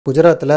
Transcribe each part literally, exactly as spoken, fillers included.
குஜராத்தில்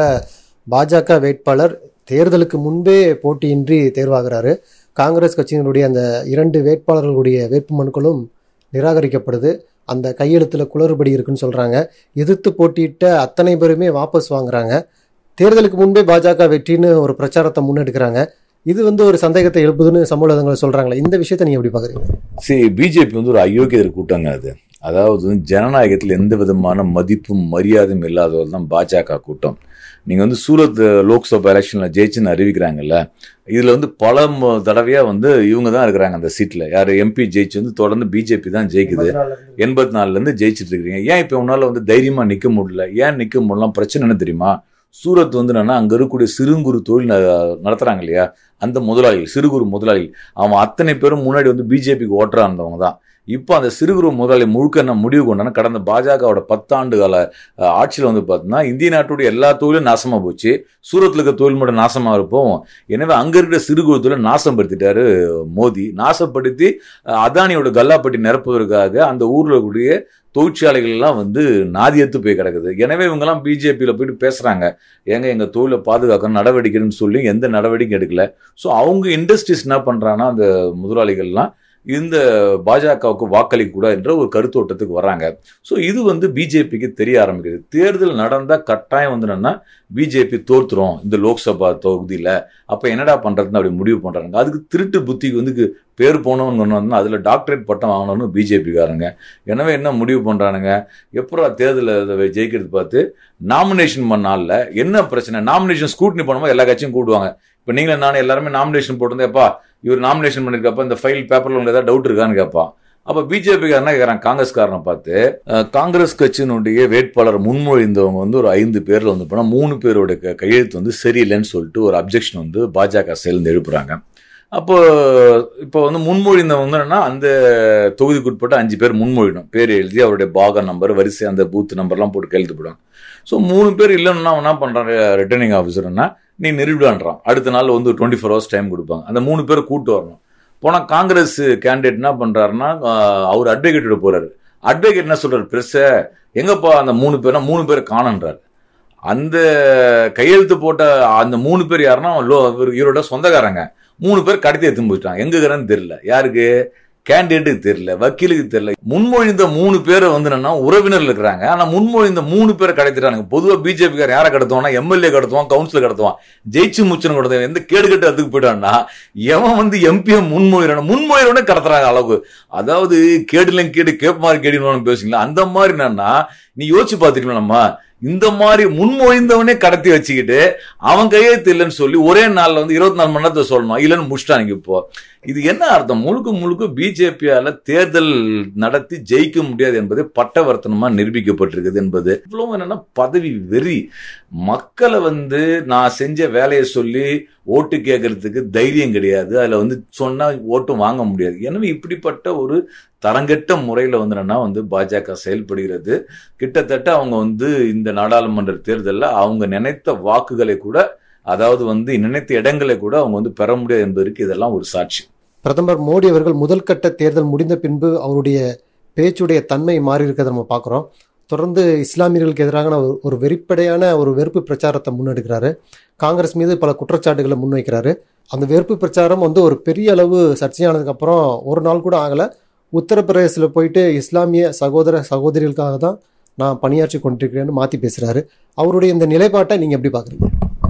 பாஜக வேட்பாளர் தேர்தலுக்கு முன்பே போட்டியின்றி தேர்வாகிறாரு. காங்கிரஸ் கட்சியினுடைய அந்த இரண்டு வேட்பாளர்களுடைய வேட்புமனுக்களும் நிராகரிக்கப்படுது. அந்த கையெழுத்தில் குளறுபடி இருக்குன்னு சொல்கிறாங்க. எதிர்த்து போட்டியிட்ட அத்தனை பேருமே வாபஸ் வாங்குறாங்க. தேர்தலுக்கு முன்பே பாஜக வெற்றின்னு ஒரு பிரச்சாரத்தை முன்னெடுக்கிறாங்க. இது வந்து ஒரு சந்தேகத்தை எழுப்புதுன்னு சமூகங்களை சொல்கிறாங்களே, இந்த விஷயத்தை நீங்கள் எப்படி பார்க்குறீங்க? சரி, பிஜேபி வந்து ஒரு அயோக்கியர் கூட்டங்க அது. அதாவது ஜனநாயகத்தில் எந்த விதமான மதிப்பும் மரியாதையும் இல்லாதவர் தான் பாஜக கூட்டம். நீங்கள் வந்து சூரத் லோக்சபா எலெக்ஷனில் ஜெயிச்சுன்னு அறிவிக்கிறாங்கல்ல, இதில் வந்து பல தடவையாக வந்து இவங்க தான் இருக்கிறாங்க அந்த சீட்டில். யார் எம்பி ஜெயிச்சு வந்து தொடர்ந்து பிஜேபி தான் ஜெயிக்குது. எண்பத்தி நாலுலேருந்து ஜெயிச்சுட்டு இருக்கிறீங்க. ஏன் இப்போ உன்னால் வந்து தைரியமாக நிற்க முடியல? ஏன் நிற்க முடியலாம்? பிரச்சனை என்ன தெரியுமா? சூரத் வந்து என்னன்னா, அங்கே இருக்கக்கூடிய சிறு குறு தொழில் நடத்துகிறாங்க இல்லையா, அந்த முதலாளிகள், சிறு குறு முதலாளிகள், அவன் அத்தனை பேரும் முன்னாடி வந்து பிஜேபிக்கு ஓட்டரா இருந்தவங்க தான். இப்போ அந்த சிறு குறு முதலாளி முழுக்க என்ன முடிவு கொண்டானா, கடந்த பாஜகவோட பத்தாண்டு கால ஆட்சியில் வந்து பார்த்தீங்கன்னா இந்திய நாட்டுடைய எல்லா தொழிலும் நாசமாக போச்சு. சூரத்தில் இருக்க தொழில் மட்டும் நாசமாக இருப்போம். எனவே அங்கே இருக்கிற சிறு குறு தொழில் நாசப்படுத்திட்டாரு மோடி. நாசப்படுத்தி அதானியோட கல்லாப்பட்டி நிரப்புவதற்காக அந்த ஊரில் கூடிய தொழிற்சாலைகள் எல்லாம் வந்து நாதியத்து போய் கிடக்குது. எனவே இவங்கெல்லாம் பிஜேபியில் போயிட்டு பேசுகிறாங்க, ஏங்க எங்கள் தொழிலை பாதுகாக்கணும் நடவடிக்கைன்னு சொல்லி எந்த நடவடிக்கை எடுக்கல. ஸோ அவங்க இண்டஸ்ட்ரீஸ் என்ன பண்ணுறாங்கன்னா, அந்த முதலாளிகள்லாம் இந்த பாஜகவுக்கு வாக்களிக்க கூட என்ற ஒரு கருத்தோட்டத்துக்கு வராங்க. ஸோ இது வந்து பிஜேபிக்கு தெரிய ஆரம்பிக்குது. தேர்தல் நடந்தால் கட்டாயம் வந்து என்னன்னா பிஜேபி தோற்றுரும் இந்த லோக்சபா தொகுதியில். அப்போ என்னடா பண்ணுறதுன்னு அப்படி முடிவு பண்ணுறாங்க. அதுக்கு திருட்டு புத்திக்கு வந்து பேர் போனவன்னு வந்து அதில் டாக்டரேட் பட்டம் வாங்கணும்னு பிஜேபிக்காரங்க. எனவே என்ன முடிவு பண்ணுறானுங்க, எப்போ தேர்தலில் ஜெயிக்கிறது பார்த்து நாமினேஷன் பண்ணால என்ன பிரச்சனை, நாமினேஷன் ஸ்கூட்னி பண்ணும்போது எல்லா கட்சியும் கூடுவாங்க. இப்போ நீங்களே நானும் எல்லாருமே நாமினேஷன் போட்டிருந்தேன், எப்பா இவர் நாமினேஷன் பண்ணியிருக்கப்ப இந்த ஃபைல் பேப்பரில் உங்களுக்கு ஏதாவது டவுட் இருக்கான்னு கேட்பான். அப்போ பிஜேபிக்காரனா கேட்குறாங்க காங்கிரஸ்காரனை பார்த்து. காங்கிரஸ் கட்சியினுடைய வேட்பாளர் முன்மொழிந்தவங்க வந்து ஒரு ஐந்து பேரில் வந்து போனால் மூணு பேரோட கையெழுத்து வந்து சரியில்லைன்னு சொல்லிட்டு ஒரு அப்ஜெக்ஷன் வந்து பாஜக சேர்ந்து எழுப்புறாங்க. அப்போ இப்போ வந்து முன்மொழிந்தவங்க என்னன்னா, அந்த தொகுதிக்குட்பட்ட அஞ்சு பேர் முன்மொழிடும், பேர் எழுதி அவருடைய பாக நம்பர் வரிசை அந்த பூத் நம்பர்லாம் போட்டு கையெழுத்து போடுவாங்க. ஸோ மூணு பேர் இல்லைன்னா என்ன பண்ணுறான் ரிட்டர்னிங் ஆஃபீஸர்னா, நீ நிறுவிடான்றான். அடுத்த நாள் வந்து டுவெண்ட்டி ஃபோர் ஹவர்ஸ் டைம் கொடுப்பாங்க. அந்த மூணு பேரை கூட்டு வரணும். போனால் காங்கிரஸ் கேண்டிடேட் என்ன பண்ணுறாருன்னா, அவர் அட்வொகேட்டோட போகிறாரு. அட்வொகேட் என்ன சொல்கிறார், பெருசா எங்கப்பா அந்த மூணு பேர்னா மூணு பேரை காணன்றார். அந்த கையெழுத்து போட்ட அந்த மூணு பேர் யாருன்னா இவரோட சொந்தக்காரங்க. மூணு பேர் கடத்தி எடுத்து போயிட்டாங்க. எங்க இருக்கிறன்னு தெரியல, யாருக்கு கேண்டிடேட்டுக்கு தெரியல, வக்கீலுக்கு தெரியல. முன்மொழிந்த மூணு பேரை வந்து என்னன்னா உறவினர்கள் இருக்கிறாங்க. ஆனா முன்மொழிந்த மூணு பேரை கடத்திட்டாங்க. பொதுவாக பிஜேபிக்கார யாரை கடத்துவான்னா எம்எல்ஏ கடத்துவான், கவுன்சிலர் கடத்துவான், ஜெயிச்சு முச்சனை கடத்துவான். எந்த கேடு கட்டு அதுக்கு போயிட்டான்னா எவன் வந்து எம்பியை முன்மொழிறான முன்மொழிறவனே கடத்துறாங்க அளவு. அதாவது கேடுலையும் கேடு கேப் மாதிரி கேடுன்னு பேசுங்களா, அந்த மாதிரி என்னன்னா நீ யோசிச்சு பார்த்துக்கலாம். நம்ம இந்த மாதிரி முன்மொழிந்தவனே கடத்தி வச்சுக்கிட்டு அவன் கையெழுத்து இல்லைன்னு சொல்லி ஒரே நாள்ல வந்து இருபத்தி நாலு மணி நேரத்தை சொல்லணும் இல்லைன்னு முடிச்சிட்டாங்க. இப்போ இது என்ன அர்த்தம்? முழுக்க முழுக்க பிஜேபியால தேர்தல் நடத்தி ஜெயிக்க முடியாது என்பது பட்டவர்த்தனமா நிரூபிக்கப்பட்டிருக்குது என்பது. இவ்வளவு என்னன்னா பதவி வெறி. மக்களை வந்து நான் செஞ்ச வேலையை சொல்லி ஓட்டு கேட்கறதுக்கு தைரியம் கிடையாது. அதுல வந்து சொன்னா ஓட்டும் வாங்க முடியாது. எனவே இப்படிப்பட்ட ஒரு தரங்கெட்ட முறையில வந்து என்னன்னா வந்து பாஜக செயல்படுகிறது. கிட்டத்தட்ட அவங்க வந்து இந்த நாடாளுமன்ற தேர்தலில் அவங்க நினைத்த வாக்குகளை கூட, அதாவது வந்து நினைத்த இடங்களை கூட அவங்க வந்து பெற முடியாது என்பதற்கு இதெல்லாம் ஒரு சாட்சி. பிரதமர் மோடி அவர்கள் முதல் கட்ட தேர்தல் முடிந்த பின்பு அவருடைய பேச்சுடைய தன்மை மாறி இருக்கிறத நம்ம பார்க்குறோம். தொடர்ந்து இஸ்லாமியர்களுக்கு எதிரான ஒரு வெறிப்படையான ஒரு வெறுப்பு பிரச்சாரத்தை முன்னெடுக்கிறாரு. காங்கிரஸ் மீது பல குற்றச்சாட்டுகளை முன்வைக்கிறாரு. அந்த வெறுப்பு பிரச்சாரம் வந்து ஒரு பெரிய அளவு சர்ச்சையானதுக்கு அப்புறம் ஒரு நாள் கூட ஆகலை. உத்தரப்பிரதேசத்தில் போயிட்டு இஸ்லாமிய சகோதர சகோதரிகளுக்காக தான் நான் பணியாற்றி கொண்டிருக்கிறேன்னு மாற்றி பேசுகிறாரு. அவருடைய இந்த நிலைப்பாட்டை நீங்கள் எப்படி பார்க்குறீங்க?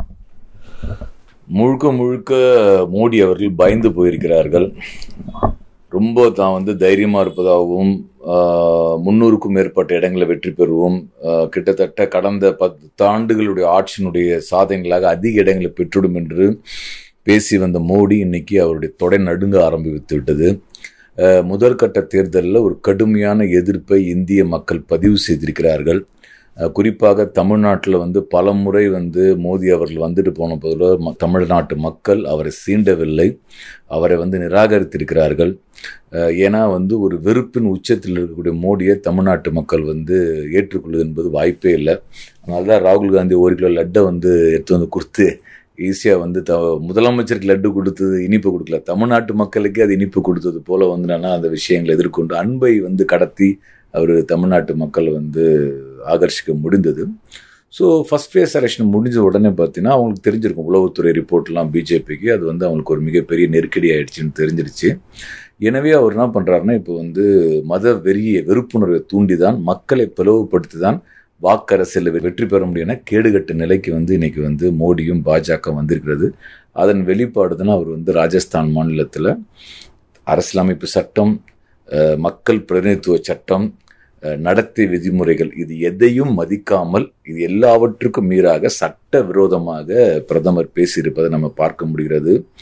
முழுக்க முழுக்க மோடி அவர்கள் பயந்து போயிருக்கிறார்கள். ரொம்ப தான் வந்து தைரியமாக இருப்பதாகவும் முன்னூறுக்கும் மேற்பட்ட இடங்களை வெற்றி பெறுவோம், கிட்டத்தட்ட கடந்த பத்தாண்டுகளுடைய ஆட்சியினுடைய சாதனைகளாக அதிக இடங்களை பெற்றுடும் என்று பேசி வந்த மோடி இன்னைக்கு அவருடைய தொடை நடுங்க ஆரம்பித்து விட்டது. முதற்கட்ட தேர்தலில் ஒரு கடுமையான எதிர்ப்பை இந்திய மக்கள் பதிவு செய்திருக்கிறார்கள். குறிப்பாக தமிழ்நாட்டில் வந்து பல முறை வந்து மோடி அவர்கள் வந்துட்டு போன போதில் தமிழ்நாட்டு மக்கள் அவரை சீண்டவில்லை, அவரை வந்து நிராகரித்திருக்கிறார்கள். ஏன்னா வந்து ஒரு வெறுப்பின் உச்சத்தில் இருக்கக்கூடிய மோடியை தமிழ்நாட்டு மக்கள் வந்து ஏற்றுக்கொள்வது என்பது வாய்ப்பே இல்லை. அதனால தான் ராகுல் காந்தி ஒரு கிலோ லட்டை வந்து எடுத்து வந்து கொடுத்து ஈஸியாக வந்து த முதலமைச்சருக்கு லட்டு கொடுத்தது இனிப்பு கொடுக்கல, தமிழ்நாட்டு மக்களுக்கே அது இனிப்பு கொடுத்தது போல வந்து நான் அந்த விஷயங்களை எதிர்கொண்டு அன்பை வந்து கடத்தி அவர் தமிழ்நாட்டு மக்கள் வந்து ஆகர்ஷிக்க முடிந்தது. ஸோ ஃபர்ஸ்ட் ஃபேஸ் எலெக்ஷன் முடிஞ்ச உடனே பார்த்தீங்கன்னா அவங்களுக்கு தெரிஞ்சிருக்கும் உளவுத்துறை ரிப்போர்ட்லாம் பிஜேபிக்கு அது வந்து அவங்களுக்கு ஒரு மிகப்பெரிய நெருக்கடி ஆயிடுச்சுன்னு தெரிஞ்சிருச்சு. எனவே அவர் என்ன பண்ணுறாருன்னா இப்போ வந்து மத வெறிய வெறுப்புணர்வை தூண்டி தான் மக்களை பிளவுபடுத்தி தான் வாக்கரசியலில் வெற்றி பெற முடியும்னா கேடுகட்ட நிலைக்கு வந்து இன்னைக்கு வந்து மோடியும் பாஜக வந்திருக்கிறது. அதன் வெளிப்பாடு தான் அவர் வந்து ராஜஸ்தான் மாநிலத்தில் அரசியலமைப்பு சட்டம், மக்கள் பிரதிநிதித்துவ சட்டம், நடத்தை விதிமுறைகள் இது எதையும் மதிக்காமல் இது எல்லாவற்றுக்கும் மீறாக சட்ட விரோதமாக பிரதமர் பேசியிருப்பதை நம்ம பார்க்க முடிகிறது.